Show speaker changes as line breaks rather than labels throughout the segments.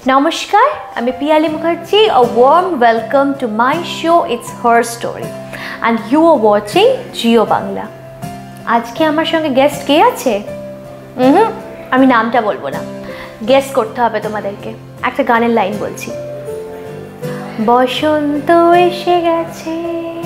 Namaskar, I'm Piyali Mukherjee. A warm welcome to my show. It's her story, and you are watching Jiyo Bangla. আজকে আমার সঙ্গে guest কে আছে? আমি নামটা বলবো না, গেস করতে হবে তোমাদেরকে। একটা গানের লাইন বলছি, বসন্ত এসে গেছে।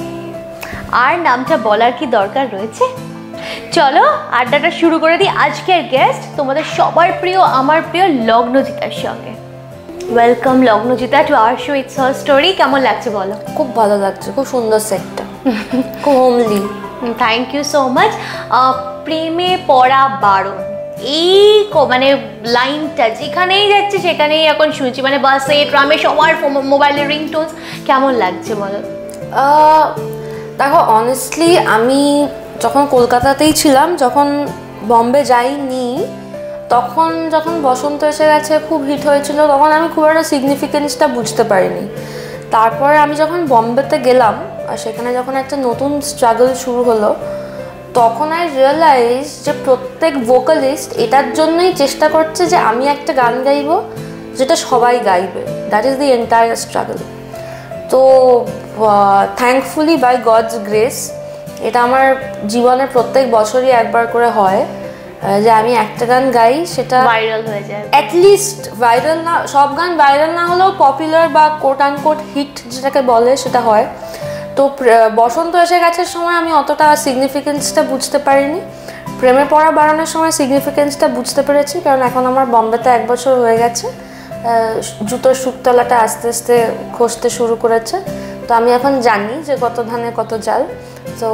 আর নামটা বলার কি দরকার রয়েছে? চলো আড্ডাটা শুরু করে দিই। আজকের গেস্ট তোমাদের সবার প্রিয়, আমার প্রিয় লগ্নজিতার সঙ্গে। Welcome Lagnajita to our show it's her story. কেমন লাগছে বলো?
খুব ভালো লাগছে, খুব সুন্দর সেটটা, খুব homely.
Thank you so much. প্রেমে পড়া বারণ, এই মানে লাইনটা যেখানেই যাচ্ছে সেখানেই এখন শুনছি, মানে বাসে ট্রামে সবার মোবাইলের রিংটোনস। কেমন লাগছে বলো?
দেখো অনেস্টলি আমি যখন কলকাতাতেই ছিলাম, যখন বম্বে যাইনি, তখন যখন বসন্ত এসে গেছে খুব হিট হয়েছিল, তখন আমি খুব একটা সিগনিফিকেন্সটা বুঝতে পারিনি। তারপরে আমি যখন বম্বেতে গেলাম আর সেখানে যখন একটা নতুন স্ট্রাগল শুরু হলো, তখন আই রিয়েলাইজ যে প্রত্যেক ভোকালিস্ট এটার জন্যই চেষ্টা করছে যে আমি একটা গান গাইবো যেটা সবাই গাইবে। That is the entire struggle. তো থ্যাঙ্কফুলি বাই গডস গ্রেস এটা আমার জীবনে প্রত্যেক বছরই একবার করে হয় যে আমি একটা গান গাই, সেটা
ভাইরাল হয়ে যায়।
অ্যাটলিস্ট ভাইরাল না, সব গান ভাইরাল না হলেও পপুলার বা কোট আনকোট হিট যেটাকে বলে সেটা হয়। তো বসন্ত এসে গেছে সময় আমি অতটা সিগনিফিকেন্সটা বুঝতে পারিনি। প্রেমে পড়া বাড়ানোর সময় সিগনিফিকেন্সটা বুঝতে পেরেছি, কারণ এখন আমার বম্বেতে 1 বছর হয়ে গেছে, জুতোর সুতলাটা আস্তে আস্তে খসতে শুরু করেছে। তো আমি এখন জানি যে কত ধানে কত চাল। তো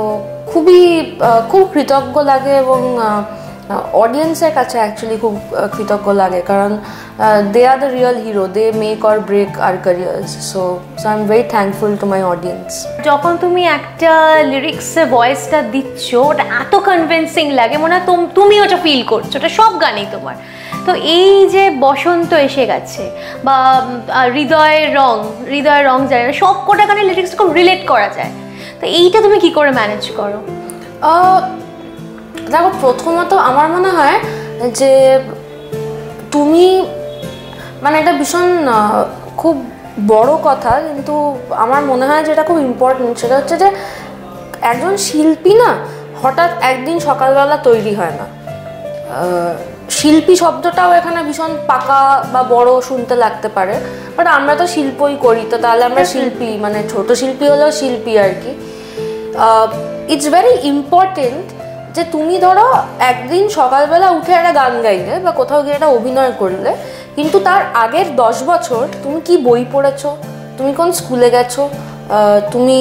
খুব কৃতজ্ঞ লাগে এবং অডিয়েন্সের কাছে অ্যাকচুয়ালি খুব কৃতজ্ঞ লাগে, কারণ they are the real hero, they make or break their careers. So I am very thankful to my audience.
যখন তুমি একটা লিরিক্সে ভয়েসটা দিচ্ছ, ওটা এত কনভিন্সিং লাগে, মনে হয় তুমি ওটা ফিল করছো, ওটা সব গানেই তোমার। তো এই যে বসন্ত এসে গেছে বা হৃদয়ের রং যায়, সব কটা গানের লিরিক্স খুব রিলেট করা যায়। তো এইটা তুমি কি করে ম্যানেজ করো?
দেখো প্রথমত আমার মনে হয় যে তুমি মানে এটা ভীষণ খুব বড় কথা, কিন্তু আমার মনে হয় যেটা খুব ইম্পর্টেন্ট সেটা হচ্ছে যে একজন শিল্পী না হঠাৎ একদিন সকালবেলা তৈরি হয় না। শিল্পী শব্দটাও এখানে ভীষণ পাকা বা বড় শুনতে লাগতে পারে, বাট আমরা তো শিল্পই করি, তো তাহলে আমরা শিল্পী, মানে ছোট শিল্পী হলেও শিল্পী আর কি। ইটস ভেরি ইম্পর্টেন্ট যে তুমি ধরো একদিন সকালবেলা উঠে একটা গান গাইলে বা কোথাও গিয়ে একটা অভিনয় করলে, কিন্তু তার আগের 10 বছর তুমি কি বই পড়েছো, তুমি কোন স্কুলে গেছো, তুমি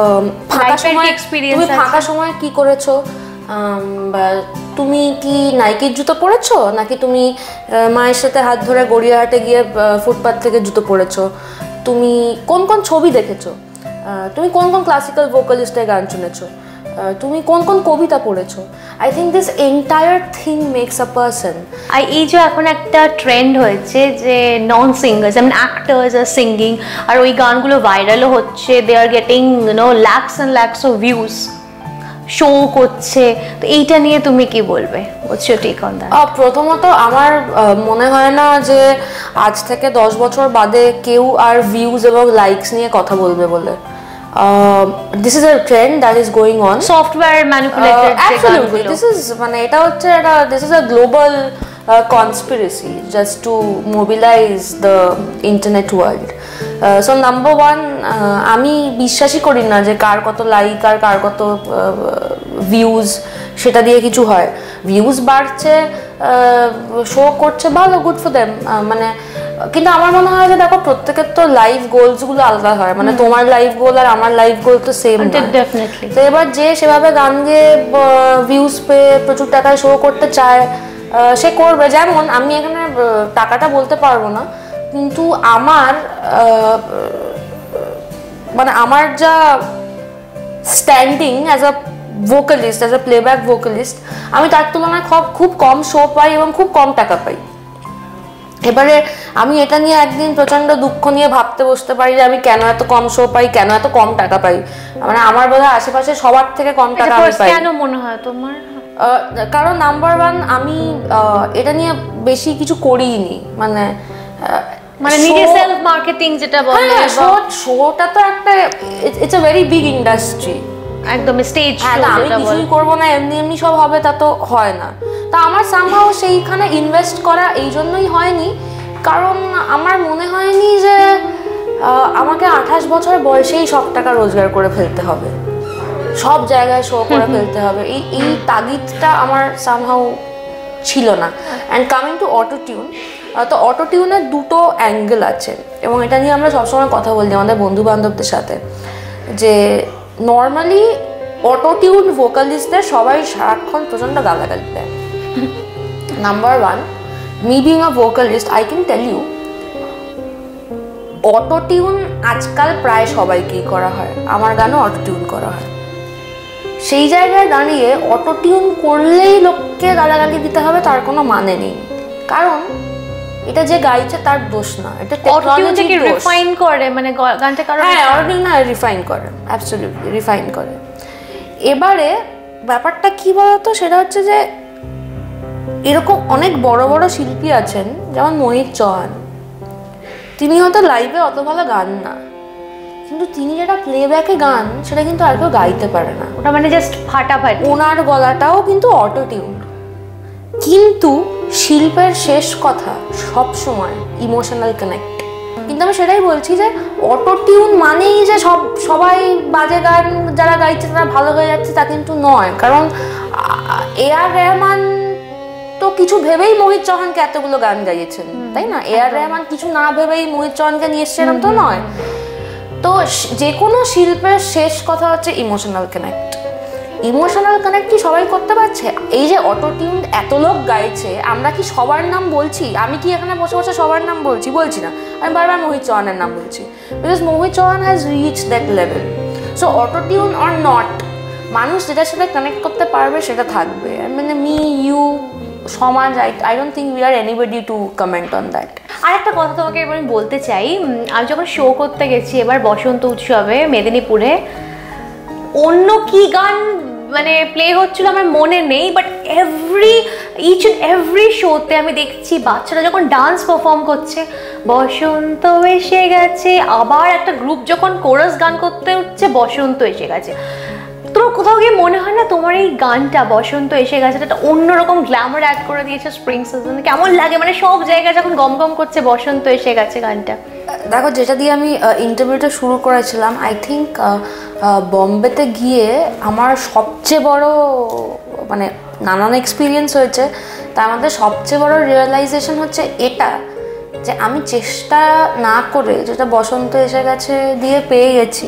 ফাঁকা সময় কি করেছো, বা তুমি কি নাইকির জুতো পরেছো, নাকি তুমি মায়ের সাথে হাত ধরে গড়িয়াহাটে গিয়ে ফুটপাথ থেকে জুতো পরেছো, তুমি কোন কোন ছবি দেখেছো, তুমি কোন কোন ক্লাসিক্যাল ভোকালিস্টের গান শুনেছো, তুমি কোন কোন কবিতা পড়েছো। I think this entire thing makes a person.
আর এই যে এখন একটা ট্রেন্ড হয়েছে যে নন সিঙ্গার্স, যেমন অ্যাক্টার্স আর সিঙ্গিং, আর ওই গানগুলো ভাইরালও হচ্ছে, they are getting lakhs and lakhs of views, show করছে। তো এইটা নিয়ে তুমি কি বলবে? What's your take on that?
প্রথমত আমার মনে হয় না যে আজ থেকে 10 বছর বাদে কেউ আর ভিউজ এবং লাইকস নিয়ে কথা বলবে বলে। This is a trend that is going on.
Software manipulated.
Absolutely. This is a global conspiracy just to mobilize the internet world. So number one, আমি বিশ্বাসই করি না যে কার কত লাইক আর কার কত ভিউজ সেটা দিয়ে কিছু হয়। ভিউজ বাড়ছে, শো করছে, ভালো, গুড ফর দেম। মানে কিন্তু আমার মনে হয় যে দেখো প্রত্যেকের তো লাইফ গোলসগুলো আলাদা হয়, মানে তোমার লাইফ গোল আর আমার লাইফ গোল তো সেম না।
ডেফিনেটলি।
তো এবার যে সেভাবে গান গেয়ে ভিউজ পেয়ে প্রচুর টাকায় শো করতে চায় সে করবে। যেমন আমি এখানে টাকাটা বলতে পারবো না, কিন্তু আমার যা standing as a vocalist, as a playback vocalist, আমি তার তুলনায় খুব কম শো পাই এবং খুব কম টাকা পাই। এবারে আমি এটা নিয়ে একদিন প্রচন্ড দুঃখ নিয়ে ভাবতে বসতে পারি যে আমি কেন এত কম শো পাই, কেন এত কম টাকা পাই। মানে আমার বোধহয় আশেপাশে সবার থেকে কম টাকা আমি পাই।
কেন মনে হয় তোমার?
কারণ নাম্বার ওয়ান, আমি এটা নিয়ে বেশি কিছু করিনি। মানে
মানে নিজে সেলফ মার্কেটিং যেটা বলে,
শোটা তো একটা it's a very big industry,
একদম স্টেজ শো
আমি কিছুই করবো না এমনি এমনি সব হবে তা তো হয় না। তা আমার সামহাও সেইখানে ইনভেস্ট করা এই জন্যই হয়নি, কারণ আমার মনে হয়নি যে আমাকে 28 বছর বয়সেই সব টাকা রোজগার করে ফেলতে হবে, সব জায়গায় শো করে ফেলতে হবে, এই তাগিদটা আমার সামহাও ছিল না। And coming to auto tune, তো অটো টিউনের দুটো অ্যাঙ্গেল আছে এবং এটা নিয়ে আমরা সবসময় কথা বলি আমাদের বন্ধু বান্ধবদের সাথে, যে নর্মালি অটো টিউন ভোকালিস্টদের সবাই সারাক্ষণ প্রচণ্ড গালাগালি দেয়। Number one, me being a vocalist I can tell you, auto tune আজকাল প্রায় সবাইকেই করা হয়, আমার গানও অটো টিউন করা হয়। সেই জায়গায় দাঁড়িয়ে অটো টিউন করলেই লোককে গালাগালি দিতে হবে তার কোনো মানে নেই, কারণ এটা যে গাইছে তার দোষ না, এটা টেকনোলজির দোষ।
রিফাইন করে মানে গানটা কারণ,
হ্যাঁ অটো না রিফাইন করে, অ্যাবসলিউটলি রিফাইন করে। এবারে ব্যাপারটা কি বলতো, সেটা হচ্ছে যে এরকম অনেক বড় বড় শিল্পী আছেন, যেমন মোহিত চৌহান, তিনি হয়তো লাইভে অত ভালো গান না, কিন্তু তিনি যেটা প্লেব্যাকে গান সেটা কিন্তু আর কেউ গাইতে পারে না,
ওটা মানে জাস্ট ফাটাফাটি।
ওনার গলাটাও কিন্তু অটো টিউন, কিন্তু শিল্পের শেষ কথা সব সময় ইমোশনাল কানেক্ট। কিন্তু আমি সেটাই বলছি যে অটো টিউন মানেই যে সবাই বাজে গান যারা গাইছে তারা ভালো হয়ে যাচ্ছে তা কিন্তু নয়, কারণ A.R. রহমান তো কিছু ভেবেই মোহিত চৌহানকে এতগুলো গান গাইয়েছেন, তাই না? A.R. রহমান কিছু না ভেবেই মোহিত চৌহানকে নিয়ে এসছে এরকম তো নয়। তো যে কোনো শিল্পের শেষ কথা হচ্ছে ইমোশনাল কানেক্ট। ইমোশনাল কানেক্ট কি সবাই করতে পারছে? এই যে অটো টিউন এত লোক গাইছে, আমরা কি সবার নাম বলছি? আমি কি এখানে বসে বসে সবার নাম বলছি? বলছি না, আমি বারবার মোহিত চৌহানের নাম বলছি, because Mohit Chauhan has reach that level. So auto tune or not, মানুষ যেটার সাথে কানেক্ট করতে পারবে সেটা থাকবে। মানে মি, ইউ, সমাজ, I don't think we are anybody to comment on that.
আরেকটা কথা তোমাকে এবার আমি বলতে চাই, আমি যখন শো করতে গেছি এবার বসন্ত উৎসবে মেদিনীপুরে, অন্য কি গান মানে প্লে হচ্ছিল আমার মনে নেই, বাট ইচ অ্যান্ড এভরি শোতে আমি দেখছি বাচ্চারা যখন ডান্স পারফর্ম করছে, বসন্ত এসে গেছে, আবার একটা গ্রুপ যখন কোরাস গান করতে উঠছে, বসন্ত এসে গেছে। তোমার কোথাও গিয়ে মনে হয় না তোমার এই গানটা বসন্ত এসে গেছে একটা অন্যরকম গ্ল্যামার অ্যাড করে দিয়েছে স্প্রিং সিজনে? কেমন লাগে মানে সব জায়গায় যখন গম গম করছে বসন্ত এসে গেছে গানটা?
দেখো, যেটা দিয়ে আমি ইন্টারভিউটা শুরু করেছিলাম, আই থিঙ্ক বম্বেতে গিয়ে আমার সবচেয়ে বড় মানে নানান এক্সপিরিয়েন্স হয়েছে, তার মধ্যে সবচেয়ে বড় রিয়েলাইজেশন হচ্ছে এটা, যে আমি চেষ্টা না করে যেটা বসন্ত এসে গেছে দিয়ে পেয়ে গেছি,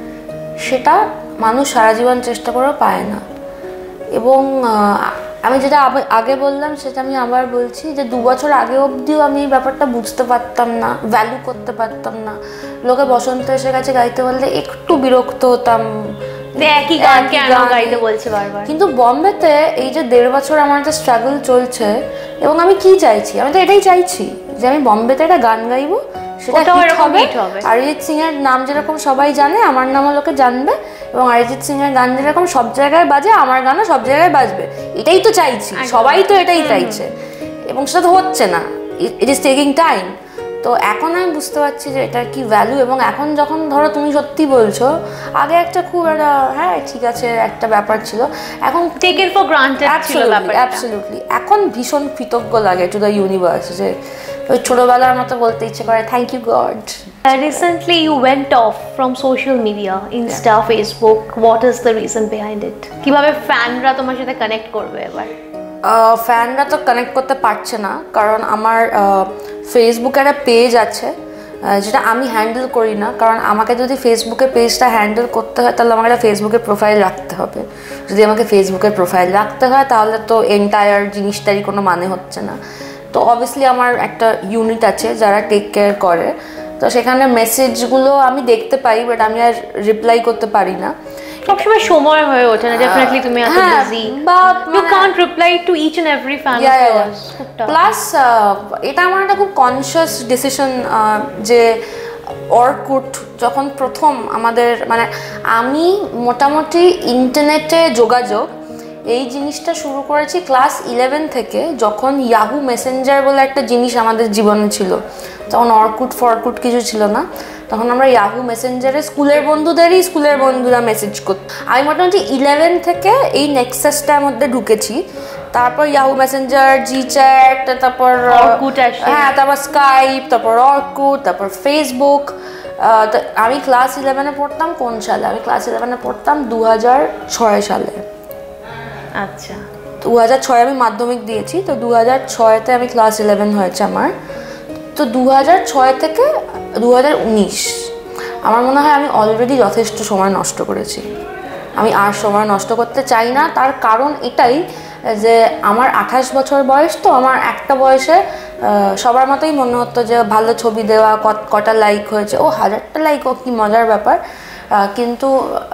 সেটা মানুষ সারা জীবন চেষ্টা করেও পায় না। এবং আমি যেটা আগে বললাম সেটা আমি আবার বলছি, যে 2 বছর আগে অবধিও আমি এই ব্যাপারটা বুঝতে পারতাম না, ভ্যালু করতে পারতাম না। লোকে বসন্ত এসে গেছে গাইতে বললে একটু বিরক্ত হতাম,
একই গান কেন গাইতে বলছে বারবার।
কিন্তু বম্বেতে এই যে 1.5 বছর আমার যে স্ট্রাগল চলছে, এবং আমি কি চাইছি, আমি তো এটাই চাইছি যে আমি বম্বেতে একটা গান গাইবো, সেটা হবে। অরিজিৎ সিং এর নাম যেরকম সবাই জানে, আমার নামও লোকে জানবে, এবং অরিজিৎ সিং এর গান যেরকম সব জায়গায় বাজে, আমার গানও সব জায়গায় বাজবে। এটাই তো চাইছি, সবাই তো এটাই চাইছে, এবং সেটা তো হচ্ছে না, ইট ইজ টেকিং টাইম। তো এখন আমি বুঝতে পারছি যে এটার কি ভ্যালু। এবং এখন যখন ধরো তুমি সত্যি বলছো, আগে একটা খুব একটা হ্যাঁ ঠিক আছে একটা ব্যাপার ছিল, এখন
টেকেন ফর গ্রান্টেড ছিল ব্যাপারটা।
অ্যাবসলিউটলি এখন ভীষণ কৃতজ্ঞ লাগে টু দ্য ইউনিভার্স, যে ওই ছোটবেলার মতো বলতে ইচ্ছে করে thank you God.
Recently you went off from social media, Insta, Facebook. What is the reason behind it? কিভাবে ফ্যানরা তোমার সাথে কানেক্ট করবে এবার?
ফ্যানরা তো কানেক্ট করতে পারছে না, কারণ আমার ফেসবুকে একটা পেজ আছে যেটা আমি হ্যান্ডেল করি না, কারণ আমাকে যদি ফেসবুকের পেজটা হ্যান্ডেল করতে হয় তাহলে আমাকে একটা ফেসবুকের প্রোফাইল রাখতে হবে। যদি আমাকে ফেসবুকের প্রোফাইল রাখতে হয় তাহলে তো এন্টায়ার জিনিসটারই কোনো মানে হচ্ছে না। তো অবভিয়াসলি আমার একটা ইউনিট আছে যারা টেক কেয়ার করে, তো সেখানে মেসেজগুলো আমি দেখতে পাই, বাট আমি আর রিপ্লাই করতে পারি না।
সবসময় সময় হয়ে ওঠে না, ডেফিনেটলি তুমি এত বিজি, বা you can't reply to each and every fan of yours.
Plus এটা আমার একটা খুব কনসিয়াস ডিসিশন, যে অর্কুট যখন প্রথম আমাদের মানে আমি মোটামুটি ইন্টারনেটে যোগাযোগ এই জিনিসটা শুরু করেছি ক্লাস 11 থেকে, যখন ইয়াহু মেসেঞ্জার বলে একটা জিনিস আমাদের জীবনে ছিল। তখন অর্কুট কিছু ছিল না, তখন আমরা ইয়াহু মেসেঞ্জারে স্কুলের বন্ধুরা মেসেজ করত। আমি মোটামুটি 11 থেকে এই নেক্সাসটার মধ্যে ঢুকেছি, তারপর ইয়াহু মেসেঞ্জার, জি চ্যাট, তারপর তারপর স্কাইপ, তারপর অর্কুট, তারপর ফেসবুক। আমি ক্লাস 11-এ পড়তাম কোন সালে? আমি ক্লাস 11-এ পড়তাম 2006 সালে।
আচ্ছা,
2006 আমি মাধ্যমিক দিয়েছি, তো 2006-তে আমি ক্লাস 11 হয়েছে আমার। তো 2006 থেকে 2019 আমার মনে হয় আমি অলরেডি যথেষ্ট সময় নষ্ট করেছি। আমি আর সময় নষ্ট করতে চাই না। তার কারণ এটাই যে আমার 28 বছর বয়স, তো আমার একটা বয়সে সবার মতোই মনে হতো যে ভালো ছবি দেওয়া, কটা লাইক হয়েছে, 1000টা লাইক, কি মজার ব্যাপার। কিন্তু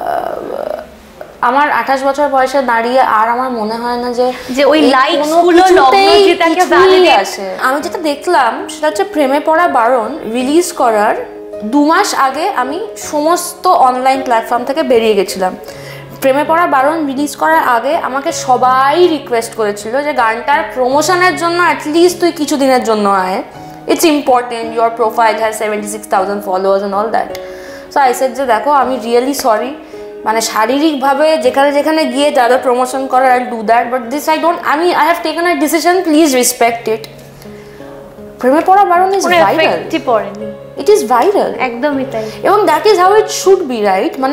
আমার 28 বছর বয়সে দাঁড়িয়ে আর আমার মনে হয় না যে ওই লাইকগুলো লগ্নজিতাকে ভ্যালিডেট আসে। আমি যেটা দেখলাম সেটা হচ্ছে প্রেমে পড়া বারণ রিলিজ করার 2 মাস আগে আমি সমস্ত অনলাইন প্ল্যাটফর্ম থেকে বেরিয়ে গেছিলাম। প্রেমে পড়া বারণ রিলিজ করার আগে আমাকে সবাই রিকোয়েস্ট করেছিল যে গানটার প্রমোশনের জন্য অ্যাটলিস্ট তুই কিছু দিনের জন্য আয়, it's important, your profile has 76,000 followers and all that. So I said যে দেখো আমি রিয়েলি সরি, মানে শারীরিকভাবে যেখানে গিয়ে যাদের প্রমোশন করার I do that, but this I have taken a decision, please respect it. প্রেমে পড়া বারণ is viral, it is viral, একদমই তাই, এবং that is how it should be, right? মানে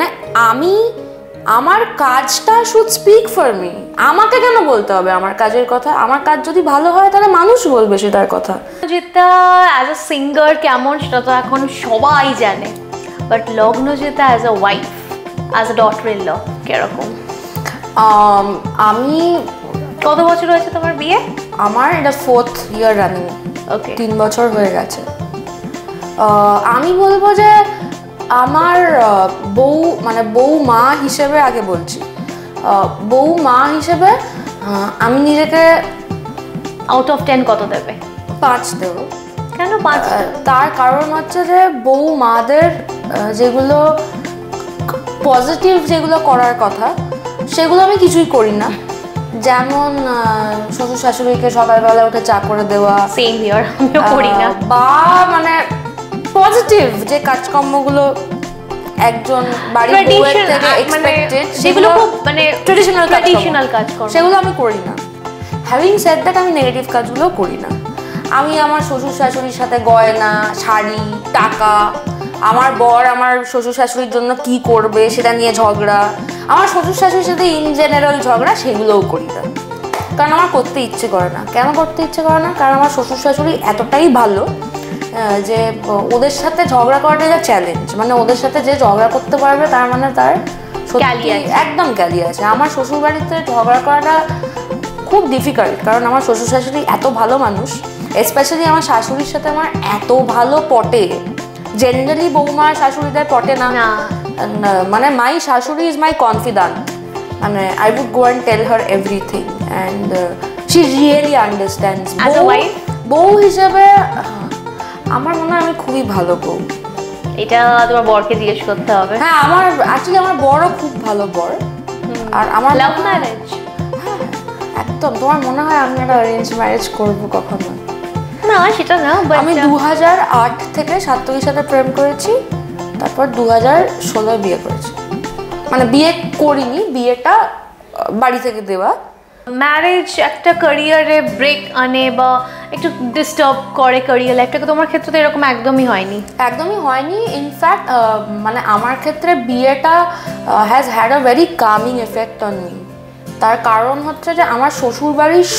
আমার কাজটা শুড স্পিক ফর মি। আমাকে কেন বলতে হবে আমার কাজের কথা? আমার কাজ যদি ভালো হয় তাহলে মানুষ বলবে সেটার কথা।
যেটা অ্যাজ আ সিঙ্গার কেমন সেটা তো এখন সবাই জানে, but Lagnajita as a wife, as a daughter in law কিরকম?
আমি
কত বছর হয়েছে তোমার বিয়ে?
আমার এটা 4th ইয়ার রানিং।
ওকে,
3 বছর হয়ে গেছে। আমি বলবো যে আমার বউ মা হিসেবে, আগে বলছি বউ মা হিসেবে আমি নিজেকে
আউট অফ 10 কত দেবে?
5 দেবো।
কেন 5?
তার কারণ হচ্ছে যে বউ মাদের যেগুলো পজিটিভ যেগুলো করার কথা সেগুলো আমি কিছুই করি না। যেমন শ্বশুর শাশুড়িকে সকালবেলা উঠে চা করে দেওয়া,
সেম হিয়ার, আমিও করি না।
বা মানে পজিটিভ যে কাজকর্মগুলো একজন বাড়ির বউয়ের থেকে এক্সপেক্টেড, সেগুলো খুব মানে ট্র্যাডিশনাল কাজকর্ম, সেগুলো আমি করি না। হ্যাভিং সেড দ্যাট, আমি নেগেটিভ কাজগুলো করি না। আমি আমার শ্বশুর শাশুড়ির সাথে গয়না, শাড়ি, টাকা, আমার বর আমার শ্বশুর শাশুড়ির জন্য কি করবে সেটা নিয়ে ঝগড়া, আমার শ্বশুর শাশুড়ির সাথে ইন জেনারেল ঝগড়া, সেগুলোও করি না। কারণ আমার করতে ইচ্ছে করে না। কেন করতে ইচ্ছে করে না? কারণ আমার শ্বশুর শাশুড়ি এতটাই ভালো যে ওদের সাথে ঝগড়া করাটা যা চ্যালেঞ্জ, মানে ওদের সাথে যে ঝগড়া করতে পারবে তার মানে তার সত্যি একদম ক্যালি আছে। আমার শ্বশুর বাড়িতে ঝগড়া করাটা খুব ডিফিকাল্ট, কারণ আমার শ্বশুর শাশুড়ি এত ভালো মানুষ, স্পেশালি আমার শাশুড়ির সাথে আমার এত ভালো পটে। জেনারেলি বৌমা শাশুড়িদের পটে না, মানে মাই শাশুড়ি ইজ মাই কনফিডেন্ট, মানে I would go and tell her everything and she really understands. বউ হিসেবে আমার মনে হয় আমি খুবই ভালো বউ।
এটা তোমার বরকে জিজ্ঞেস করতে হবে।
হ্যাঁ, আমার বড়ও খুব ভালো বর। আর আমার
লাভ ম্যারেজ?
হ্যাঁ একদম। তোমার মনে হয় আমি একটা অ্যারেঞ্জ ম্যারেজ করবো? কখনো
না, সেটা না।
আমি 2008 থেকে সাত্তকীর সাথে প্রেম করেছি, তারপর 2016 বিয়ে করেছি। মানে বিয়ে করিনি, বিয়েটা বাড়ি থেকে দেওয়া।
ম্যারেজ একটা ক্যারিয়ারে ব্রেক আনে বা একটু ডিস্টার্ব করে ক্যারিয়ার লাইফটাকে, তোমার ক্ষেত্রে তো এরকম একদমই হয়নি?
একদমই হয়নি। ইনফ্যাক্ট মানে আমার ক্ষেত্রে বিয়েটা has had a very calming effect on me. তার কারণ হচ্ছে যে আমার শ্বশুরবাড়ির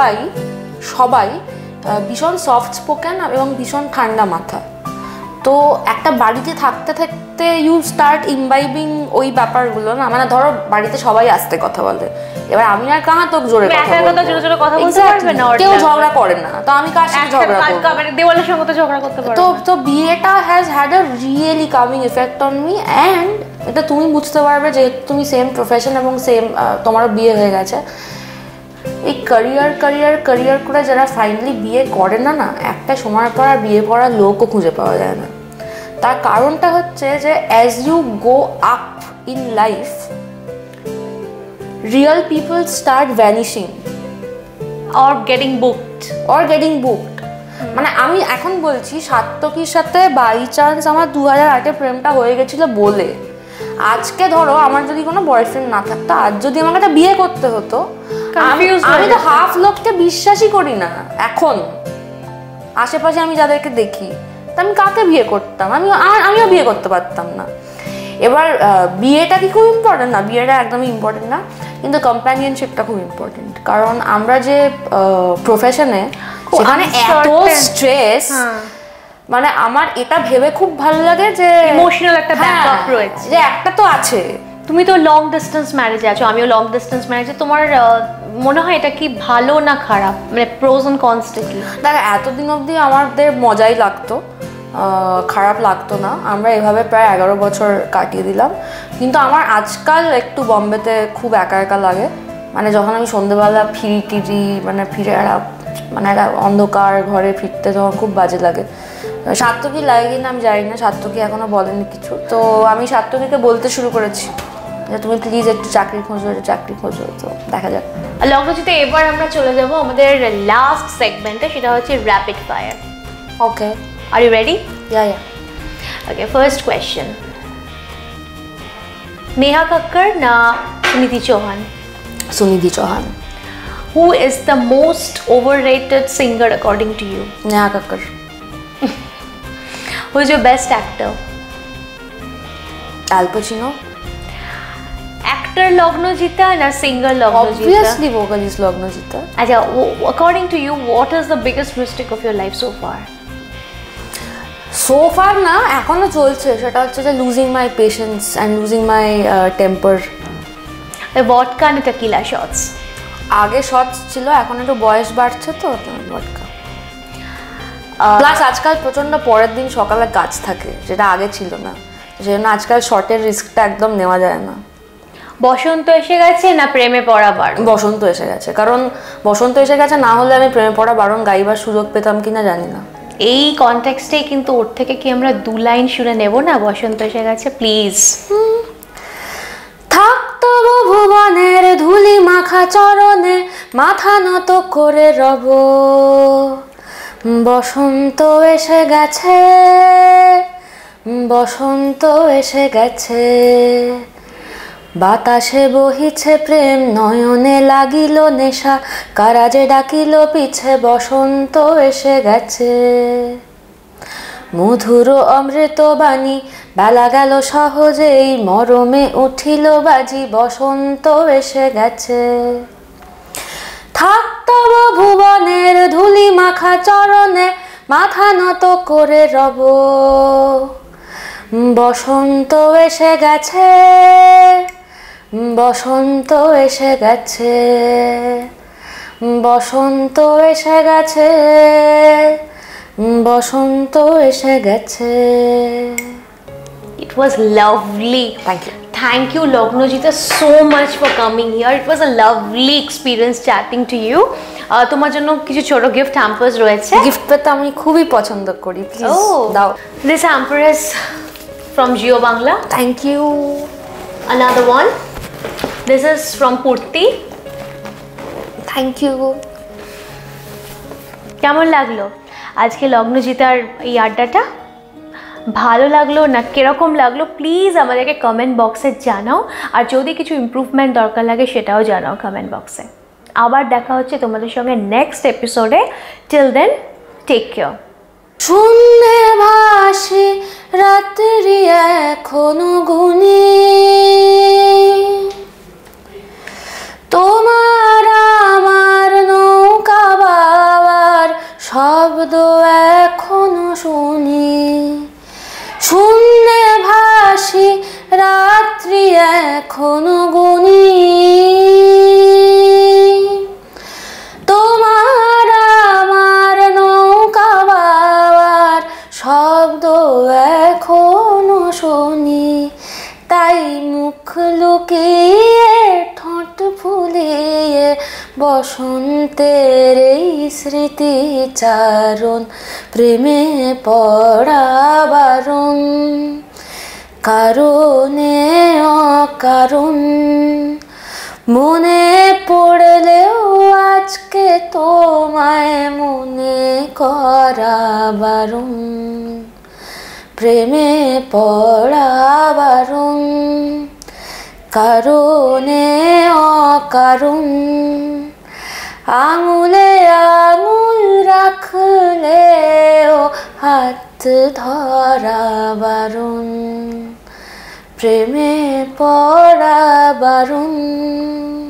সবাই ভীষণ সফট স্পোকেন এবং ভীষণ ঠান্ডা মাথা। তো একটা বাড়িতে থাকতে থাকতে ইউ স্টার্ট ইমবাইবিং ওই ব্যাপারগুলো না। মানে ধরো বাড়িতে সবাই আস্তে কথা বলে, এবার আমি আর কাহা তো জোরে কথা বলতে পারবে না, কেউ ঝগড়া করে না, তো আমি কার সাথে ঝগড়া করব? মানে দেওয়ালের সঙ্গে তো ঝগড়া করতে পারবে। তো বিয়েটা has had a really calming effect on me. And এটা তুমি বুঝতে পারবে যে তুমি সেম প্রফেশন এবং সেম তোমারও বিয়ে হয়ে গেছে। এই ক্যারিয়ার করে যারা ফাইনালি বিয়ে করে না, একটা সময় পর আর বিয়ে করার লোকও খুঁজে পাওয়া যায় না। তার কারণটা হচ্ছে যে as you go up in life, real people start vanishing
or getting booked.
মানে আমি এখন বলছি সাত্তকীর সাথে বাই চান্স আমার 2008-এ প্রেমটা হয়ে গেছিল বলে আজকে ধরো আমার যদি কোনো বয়ফ্রেন্ড না থাকতো, আজ যদি আমাকে একটা বিয়ে করতে হতো, আমি তো হাফ লোককে বিশ্বাসই করি না এখন আশেপাশে আমি যাদেরকে দেখি, তা আমি কাকে বিয়ে করতাম? আমিও বিয়ে করতে পারতাম না। এবার বিয়েটা কি খুব ইম্পর্টেন্ট? না, বিয়েটা একদমই ইম্পর্টেন্ট না, কিন্তু কম্প্যানিয়নশিপটা খুব ইম্পর্টেন্ট। কারণ আমরা যে প্রফেশনে সেখানে এত স্ট্রেস, মানে আমার এটা ভেবে খুব ভালো লাগে যে
ইমোশনাল একটা ব্যাকআপ রয়েছে,
যে একটা তো আছে।
তুমি তো লং ডিস্টেন্স ম্যারেজে আছো, আমিও লং ডিস্টেন্স ম্যারেজে। তোমার মনে হয় এটা কি ভালো না খারাপ, মানে প্রোজ এন্ড কনস কি?
দেখো এতদিন অবধি আমাদের মজাই লাগতো, খারাপ লাগতো না, আমরা এভাবে প্রায় 11 বছর কাটিয়ে দিলাম। কিন্তু আমার আজকাল একটু বম্বেতে খুব একা একা লাগে, মানে যখন আমি সন্ধ্যেবেলা ফিরি মানে ফিরে মানে একটা অন্ধকার ঘরে ফিরতে যখন খুব বাজে লাগে। সাত্তকী লাগে কিনা আমি জানি না, সাত্তকী এখনো বলেনি কিছু, তো আমি সাত্তকীকে বলতে শুরু করেছি যে তুমি প্লিজ একটু চাকরি খোঁজো, তো দেখা যাক।
লগ্নজিতে এবার আমরা চলে যাব আমাদের লাস্ট সেগমেন্টে, সেটা হচ্ছে rapid fire.
Okay,
are you ready?
Yeah.
Okay, first question, Neha Kakkar না Sunidhi Chauhan?
Sunidhi Chauhan.
Who is the most overrated singer according to you?
Neha Kakkar.
Who is your best actor?
Al Pacino.
Actor Lagnajita na singer Lagnajita?
Obviously vocalist Lagnajita.
Acha, according to you, what is the biggest mistake of your life so far?
So far না, এখনো চলছে, সেটা হচ্ছে যে losing my patience and losing my temper.
Vodka na tequila shots?
আগে shots ছিল, এখন একটু বয়স বাড়ছে তো ভডকা। প্লাস আজকাল প্রচন্ড পরের দিন সকালে কাজ থাকে, যেটা আগে ছিল না, সেজন্য আজকাল শটের রিস্কটা একদম নেওয়া যায় না।
বসন্ত এসে গেছে না প্রেমে পড়া বারণ?
বসন্ত এসে গেছে, কারণ বসন্ত এসে গেছে, না হলে আমি প্রেমে পড়া বারণ গাইবার সুযোগ পেতাম কিনা জানি না।
এই কনটেক্সটে কিন্তু ওর থেকে কি আমরা 2 লাইন শুনে নেব না? বসন্ত এসে গেছে প্লিজ।
থাকতো ভুবনের ধুলি মাখা চরণে, মাথা নত করে রব, বসন্ত এসে গেছে, বসন্ত এসে গেছে, বাতাসে বহিছে প্রেম, নয়নে লাগিল নেশা, কারাজে ডাকিল পিছে, বসন্ত এসে গেছে। মধুর অমৃত বাণী, বেলা গেল সহজেই, মরমে উঠিল বাজি, বসন্ত এসে গেছে। থাকতব ভুবনের ধুলি মাখা চরণে, মাথা নত করে রব, বসন্ত এসে গেছে, বসন্ত এসে গেছে, বসন্ত এসে গেছে, বসন্ত এসে গেছে।
It was lovely.
Thank you.
Thank you Lagnajita so much for coming here. It was a lovely experience chatting to you. তোমার জন্য কিছু ছোট গিফট হ্যাম্পার্স রয়েছে।
গিফট পেতে আমি খুবই পছন্দ করি, প্লিজ দাও।
This hamper is from Jiyo Bangla.
Thank you.
Another one. This is from Purti.
Thank you.
কেমন লাগলো আজকে লগ্নজিতার এই আড্ডাটা? ভালো লাগলো না কিরকম লাগলো প্লিজ আমাদেরকে কমেন্ট বক্সে জানাও, আর যদি কিছু ইমপ্রুভমেন্ট দরকার লাগে সেটাও জানাও কমেন্ট বক্সে। আবার দেখা হচ্ছে তোমাদের সঙ্গে নেক্সট এপিসোডে। Till then take care.
শূন্যে ভাসে রাত্রি এখনো গুনি, তোমার আমার নৌকা বাবার শব্দ এখনো শুনি। শূন্যে ভাসি রাত্রি এখনো গুনি, তোমার আমার নৌকা বাবার শব্দ এখনো শুনি। তাই মুখ লুকিয়ে ঠোঁট ফুলিয়ে বসন্তের এই স্মৃতিচারণ, প্রেমে পড়া বারণ, কারণে অকারণ মনে পড়লেও আজকে তোমায় মনে করা বারণ, প্রেমে পড়া বারণ, কারণে অকারণ, আঙুলে আঙুল রাখলেও হাত ধরা বারণ, প্রেমে পড়া বারণ।